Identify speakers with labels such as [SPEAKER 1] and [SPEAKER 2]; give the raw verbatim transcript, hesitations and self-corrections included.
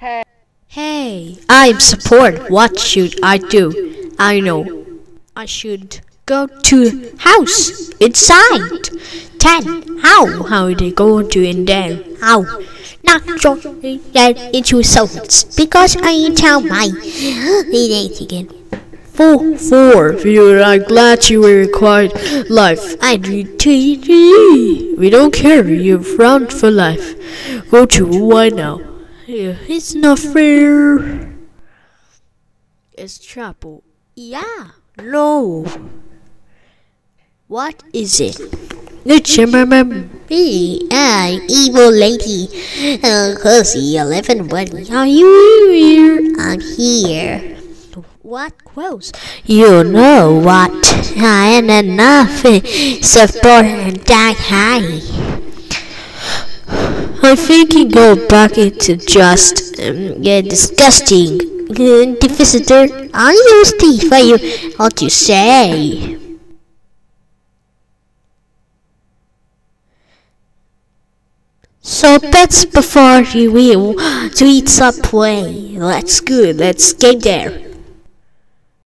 [SPEAKER 1] Hey, I'm support. What should I do? I know. I should go to house inside. Ten. How? How are they going to in there? How? Not join that into souls because I tell my it again. Four. Four. We are glad you were quiet. Life. I read T V. We don't care. You're frowned for life. Go to why now? Yeah, it's not fair. It's trouble. Yeah. No. What is it? It's remember me, I evil lady. Uh, Cozy eleven. What are you here? I'm here. What clothes? You know what? I ain't enough support and that high. I think you go back into just um, yeah, disgusting. Uh, the visitor, I use teeth for you. What you say? So that's before you will to eat Subway. That's good. Let's get there.